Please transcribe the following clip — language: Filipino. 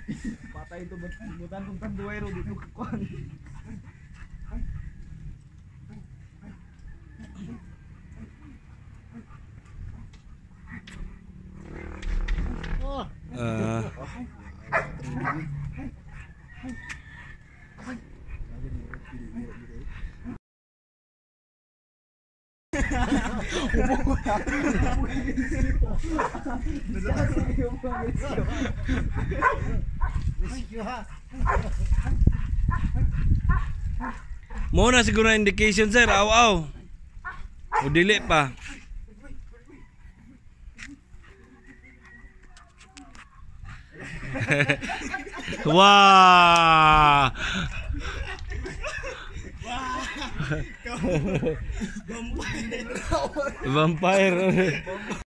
Patay itu butan kung duwe ro dito kuan. Mo na siguro indication sir, aw. O dili pa. Wah. Vampire.